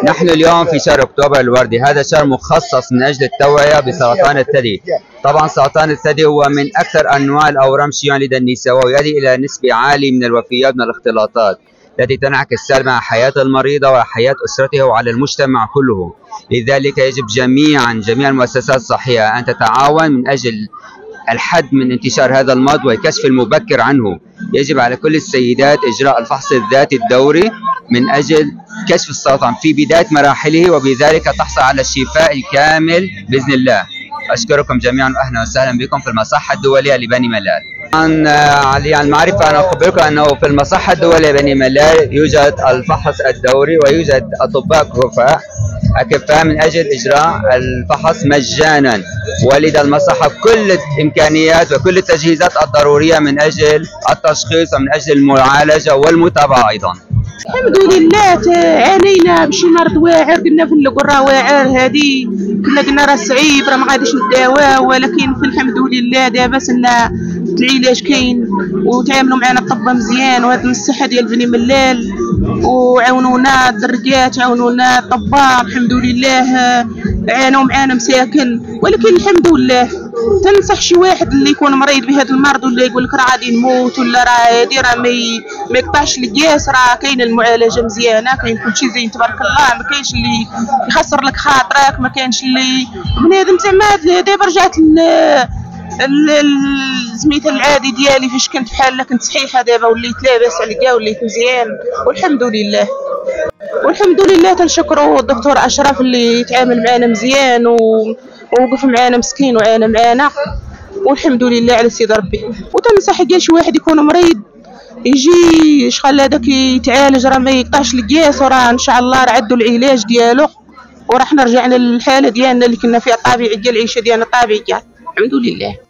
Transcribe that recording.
نحن اليوم في شهر أكتوبر الوردي، هذا شهر مخصص من أجل التوعية بسرطان الثدي. طبعا سرطان الثدي هو من أكثر أنواع الأورام شيوعا لدى النساء، ويؤدي إلى نسبة عالية من الوفيات من الاختلاطات التي تنعكس سلبا على حياة المريضة وحياة أسرتها وعلى المجتمع كله. لذلك يجب جميع المؤسسات الصحية أن تتعاون من أجل الحد من انتشار هذا المرض والكشف المبكر عنه. يجب على كل السيدات إجراء الفحص الذاتي الدوري من أجل كشف السرطان في بداية مراحله، وبذلك تحصل على الشفاء الكامل بإذن الله. أشكركم جميعا وأهلا وسهلا بكم في المصحة الدولية لبني ملال. على المعرفة أنا أخبركم أنه في المصحة الدولية بني ملال يوجد الفحص الدوري، ويوجد أطباء أكفاء من أجل إجراء الفحص مجانا، ولدى المصحة كل الإمكانيات وكل التجهيزات الضرورية من أجل التشخيص ومن أجل المعالجة والمتابعة أيضا. الحمد لله عانينا بشي مرض واعر، قلنا في القرى واعر هذه، كنا قلنا راه صعيب راه ما غاديش نداواه، ولكن في الحمد لله دابا سنا العلاج كاين وتعاملوا معنا الطباء مزيان، وهاد الصحه ديال بني ملال وعاونونا الدركات، عاونونا الطباء الحمد لله، عانوا معنا مساكن، ولكن الحمد لله. تنصح شي واحد اللي يكون مريض بهذا المرض ولا يقول لك راه غادي نموت ولا راه هادي راه ما يقطعش القياس، راه كاينه المعالجه مزيانه، كاين كلشي زين تبارك الله، ما كاينش اللي يخسر لك خاطرك، ما كاينش اللي بنادم زعما. دابا رجعت سميتها العادي ديالي فاش كنت بحال كنت صحيحه، دابا وليت لاباس عليا وليت مزيان والحمد لله. والحمد لله تنشكروا الدكتور اشرف اللي يتعامل معنا مزيان ووقف معنا مسكين وعانى معنا، والحمد لله على سيد ربي. وتنصح كاع شي واحد يكون مريض يجي شغل هذاك يتعالج، راه ما يقطعش القياس، وراه ان شاء الله راه عندو العلاج ديالو، وراح نرجعنا للحاله ديالنا اللي كنا فيها الطبيعيه ديال العيشه ديالنا الطبيعيه الحمد لله.